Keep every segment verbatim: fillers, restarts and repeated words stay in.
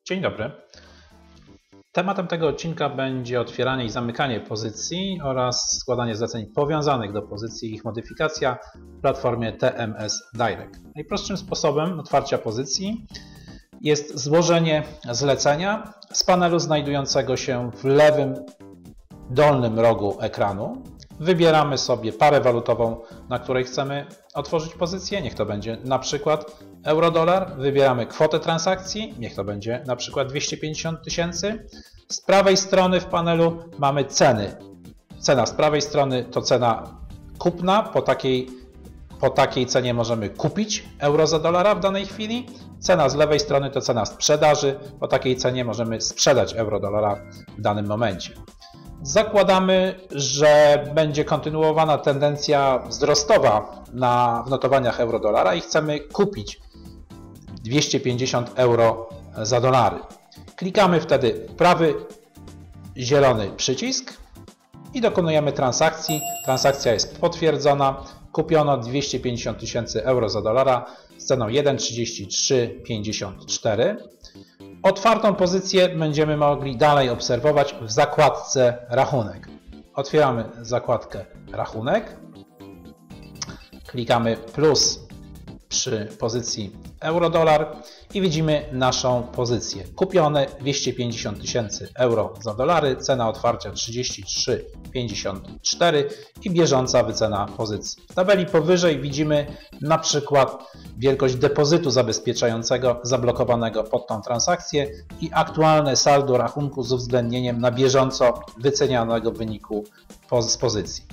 Dzień dobry. Tematem tego odcinka będzie otwieranie i zamykanie pozycji oraz składanie zleceń powiązanych do pozycji i ich modyfikacja w platformie T M S Direct. Najprostszym sposobem otwarcia pozycji jest złożenie zlecenia z panelu znajdującego się w lewym dolnym rogu ekranu. Wybieramy sobie parę walutową, na której chcemy otworzyć pozycję. Niech to będzie na przykład euro-dolar. Wybieramy kwotę transakcji. Niech to będzie na przykład dwieście pięćdziesiąt tysięcy. Z prawej strony w panelu mamy ceny. Cena z prawej strony to cena kupna. Po takiej, po takiej cenie możemy kupić euro za dolara w danej chwili. Cena z lewej strony to cena sprzedaży. Po takiej cenie możemy sprzedać euro-dolara w danym momencie. Zakładamy, że będzie kontynuowana tendencja wzrostowa na, w notowaniach euro-dolara i chcemy kupić dwieście pięćdziesiąt euro za dolary. Klikamy wtedy w prawy zielony przycisk i dokonujemy transakcji. Transakcja jest potwierdzona. Kupiono dwieście pięćdziesiąt tysięcy euro za dolara z ceną jeden trzydzieści trzy pięćdziesiąt cztery. Otwartą pozycję będziemy mogli dalej obserwować w zakładce rachunek. Otwieramy zakładkę rachunek. Klikamy plus przy pozycji euro-dolar i widzimy naszą pozycję. Kupione dwieście pięćdziesiąt tysięcy euro za dolary, cena otwarcia trzydzieści trzy pięćdziesiąt cztery i bieżąca wycena pozycji. W tabeli powyżej widzimy na przykład wielkość depozytu zabezpieczającego zablokowanego pod tą transakcję i aktualne saldo rachunku z uwzględnieniem na bieżąco wycenianego wyniku z pozycji.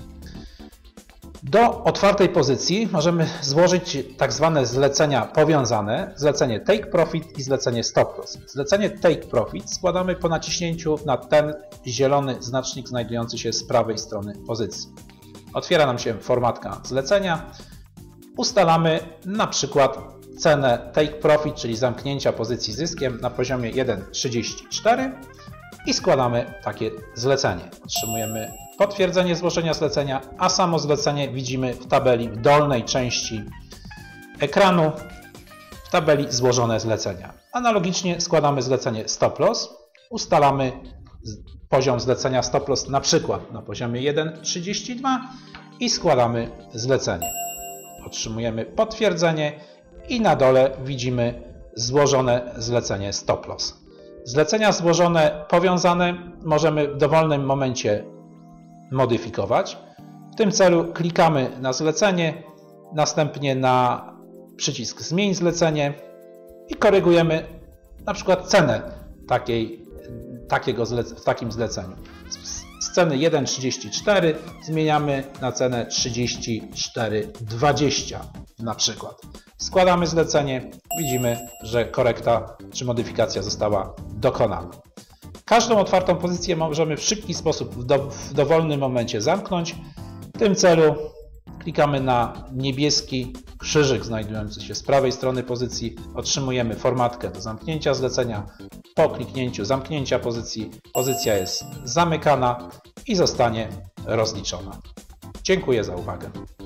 Do otwartej pozycji możemy złożyć tak zwane zlecenia powiązane, zlecenie Take Profit i zlecenie Stop Loss. Zlecenie Take Profit składamy po naciśnięciu na ten zielony znacznik znajdujący się z prawej strony pozycji. Otwiera nam się formatka zlecenia. Ustalamy na przykład cenę Take Profit, czyli zamknięcia pozycji zyskiem na poziomie jeden trzydzieści cztery i składamy takie zlecenie. Otrzymujemy potwierdzenie złożenia zlecenia, a samo zlecenie widzimy w tabeli w dolnej części ekranu, w tabeli złożone zlecenia. Analogicznie składamy zlecenie Stop Loss, ustalamy poziom zlecenia Stop Loss na przykład na poziomie jeden trzydzieści dwa i składamy zlecenie. Otrzymujemy potwierdzenie i na dole widzimy złożone zlecenie Stop Loss. Zlecenia złożone powiązane możemy w dowolnym momencie modyfikować. W tym celu klikamy na zlecenie, następnie na przycisk Zmień zlecenie i korygujemy na przykład cenę takiej, takiego zlec w takim zleceniu. Z ceny jeden trzydzieści cztery zmieniamy na cenę trzydzieści cztery dwadzieścia na przykład. Składamy zlecenie, widzimy, że korekta czy modyfikacja została dokonana. Każdą otwartą pozycję możemy w szybki sposób w, do, w dowolnym momencie zamknąć. W tym celu klikamy na niebieski krzyżyk znajdujący się z prawej strony pozycji. Otrzymujemy formatkę do zamknięcia zlecenia. Po kliknięciu zamknięcia pozycji pozycja jest zamykana i zostanie rozliczona. Dziękuję za uwagę.